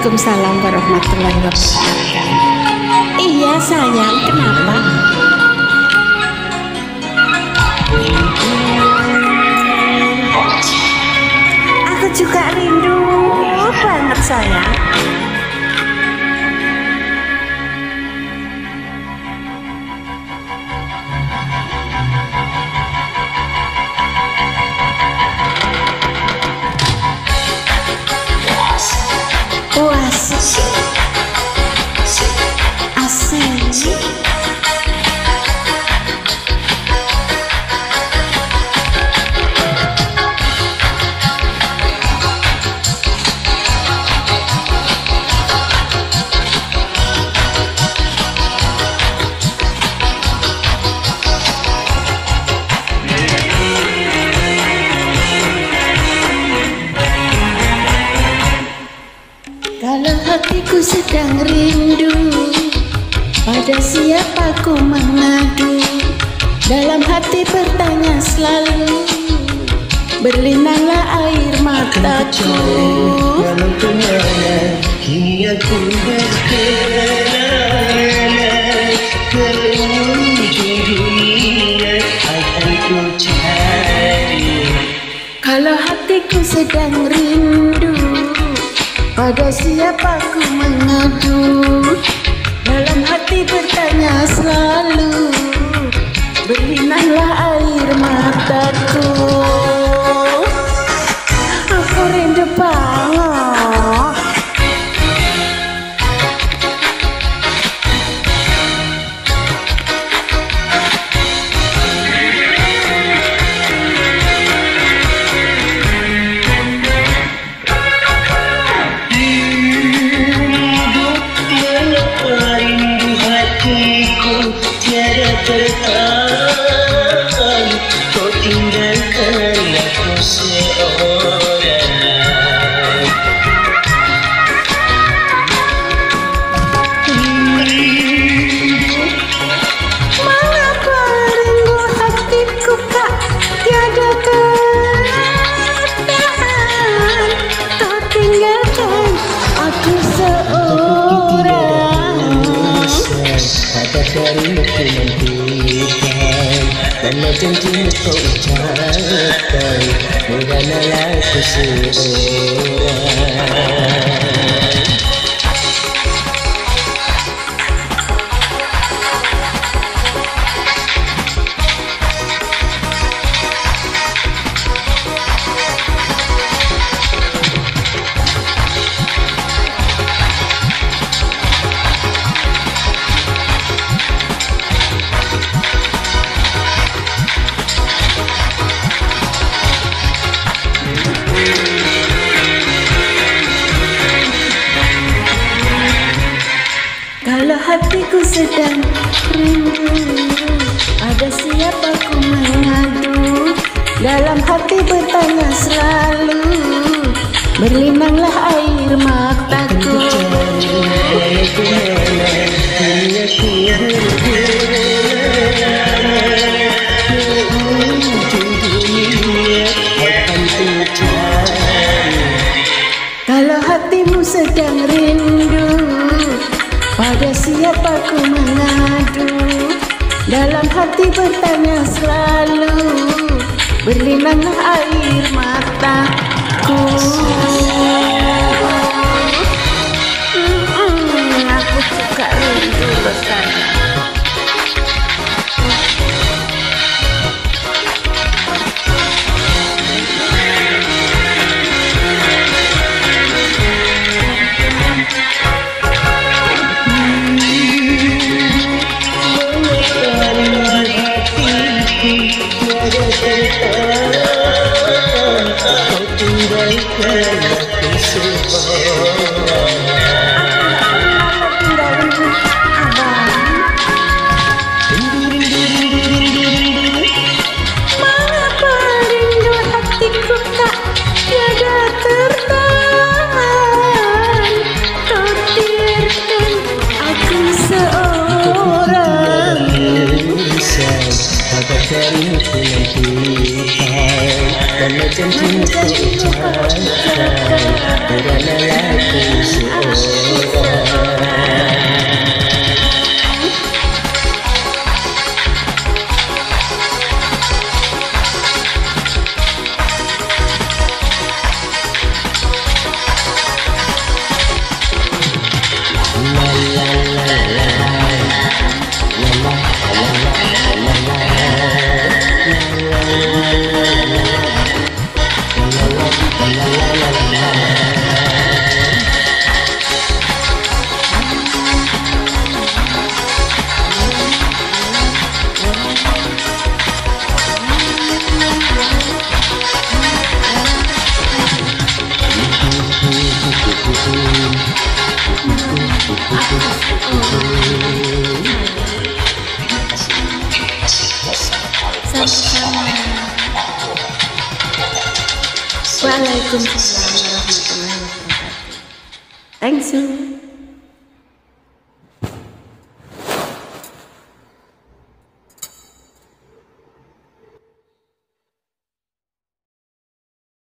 Waalaikumsalam warahmatullahi wabarakatuh. Iya sayang, kenapa? Aku juga rindu banget sayang. Kalau hatiku sedang rindu, pada siapa ku mengadu? Dalam hati bertanya selalu, berlinanglah air mataku. Walau kemana kini aku berkelana, ke ujung dunia akan ku cari. Kalau hatiku sedang rindu, pada siapa ku mengadu? Dalam hati bertanya selalu, berlinanglah air mataku. Aku rindu banget. Tertahan, kau tinggalkan aku seorang. Mengapa rindu hatiku kak tiada tertahan? Kau tinggalkan aku seorang. Kata darimu ku nantikan, karena janjimu kau ucapkan, meranalah aku seorang. Kalau hatiku sedang rindu, ada siapa ku mengadu? Dalam hati bertanya selalu, berlinanglah air mataku. Walau kemana kini aku berkelana, ke ujung dunia akan ku cari. Kalau hatimu sedang rindu, pada siapa ku mengadu? Dalam hati bertanya selalu, berlinanglah air mataku. Aku suka rindu bersama. Kau tinggalkan aku seorang. Mengapa rindu hatiku tak tiada tertahan? Kau biarkan aku seorang. Kata darimu ku nantikan, karena janjimu kau ucapkan, meranalah aku seorang. Waalaikumsalam warahmatullahi wabarakatuh. Thanks you.